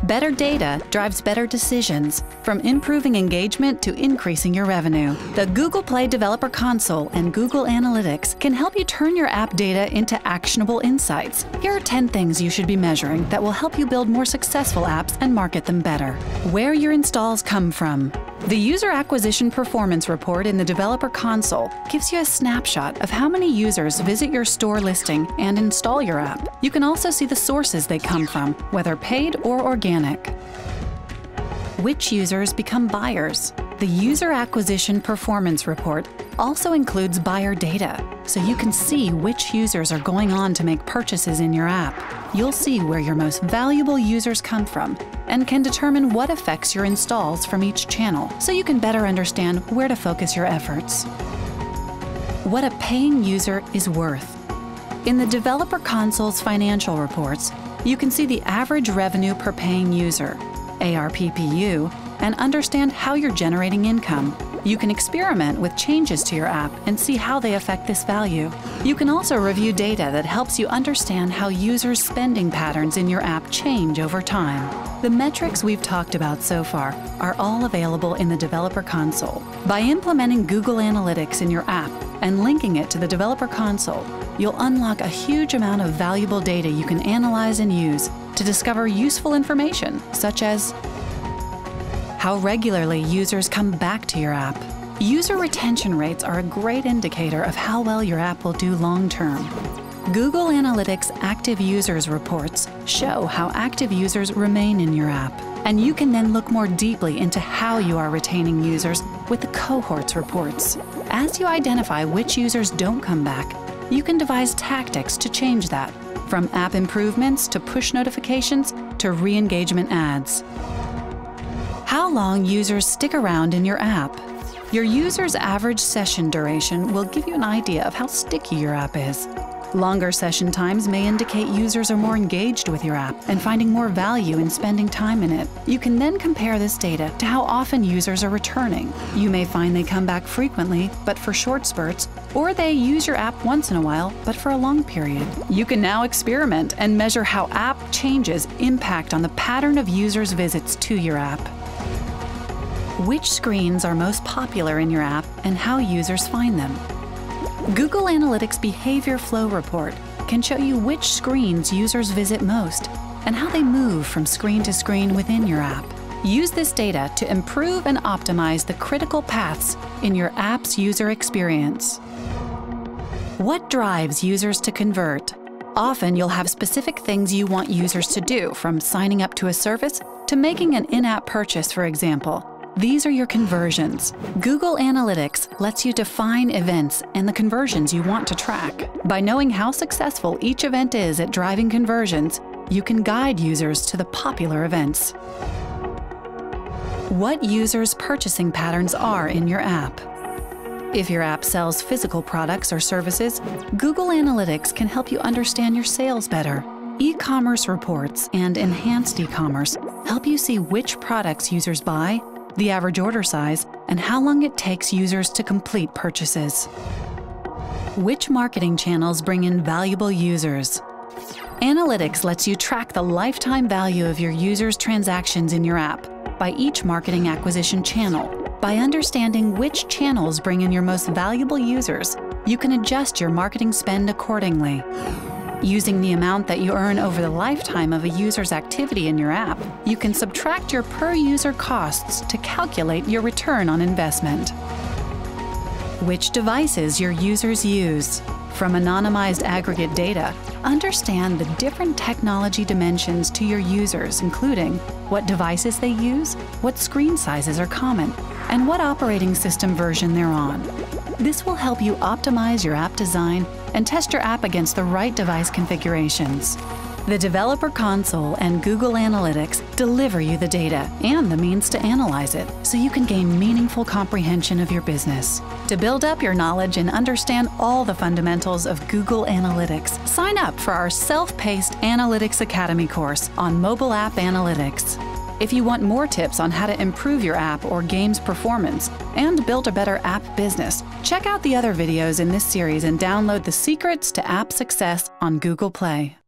Better data drives better decisions, from improving engagement to increasing your revenue. The Google Play Developer Console and Google Analytics can help you turn your app data into actionable insights. Here are 10 things you should be measuring that will help you build more successful apps and market them better. Where your installs come from. The User Acquisition Performance Report in the Developer Console gives you a snapshot of how many users visit your store listing and install your app. You can also see the sources they come from, whether paid or organic. Which users become buyers? The User Acquisition Performance Report also includes buyer data, so you can see which users are going on to make purchases in your app. You'll see where your most valuable users come from and can determine what affects your installs from each channel, so you can better understand where to focus your efforts. What a paying user is worth. In the Developer Console's financial reports, you can see the average revenue per paying user, ARPPU, and understand how you're generating income. You can experiment with changes to your app and see how they affect this value. You can also review data that helps you understand how users' spending patterns in your app change over time. The metrics we've talked about so far are all available in the Developer Console. By implementing Google Analytics in your app and linking it to the Developer Console, you'll unlock a huge amount of valuable data you can analyze and use to discover useful information, such as how regularly users come back to your app. User retention rates are a great indicator of how well your app will do long-term. Google Analytics Active Users reports show how active users remain in your app, and you can then look more deeply into how you are retaining users with the Cohorts reports. As you identify which users don't come back, you can devise tactics to change that, from app improvements to push notifications to re-engagement ads. How long users stick around in your app. Your user's average session duration will give you an idea of how sticky your app is. Longer session times may indicate users are more engaged with your app and finding more value in spending time in it. You can then compare this data to how often users are returning. You may find they come back frequently, but for short spurts, or they use your app once in a while, but for a long period. You can now experiment and measure how app changes impact on the pattern of users' visits to your app. Which screens are most popular in your app and how users find them. Google Analytics Behavior Flow Report can show you which screens users visit most and how they move from screen to screen within your app. Use this data to improve and optimize the critical paths in your app's user experience. What drives users to convert? Often you'll have specific things you want users to do, from signing up to a service to making an in-app purchase, for example. These are your conversions. Google Analytics lets you define events and the conversions you want to track. By knowing how successful each event is at driving conversions, you can guide users to the popular events. What users' purchasing patterns are in your app. If your app sells physical products or services, Google Analytics can help you understand your sales better. E-commerce reports and enhanced e-commerce help you see which products users buy, the average order size, and how long it takes users to complete purchases. Which marketing channels bring in valuable users? Analytics lets you track the lifetime value of your users' transactions in your app by each marketing acquisition channel. By understanding which channels bring in your most valuable users, you can adjust your marketing spend accordingly. Using the amount that you earn over the lifetime of a user's activity in your app, you can subtract your per-user costs to calculate your return on investment. Which devices your users use. From anonymized aggregate data, understand the different technology dimensions to your users, including what devices they use, what screen sizes are common, and what operating system version they're on. This will help you optimize your app design and test your app against the right device configurations. The Developer Console and Google Analytics deliver you the data and the means to analyze it, so you can gain meaningful comprehension of your business. To build up your knowledge and understand all the fundamentals of Google Analytics, sign up for our self-paced Analytics Academy course on mobile app analytics. If you want more tips on how to improve your app or game's performance and build a better app business, check out the other videos in this series and download the Secrets to App Success on Google Play.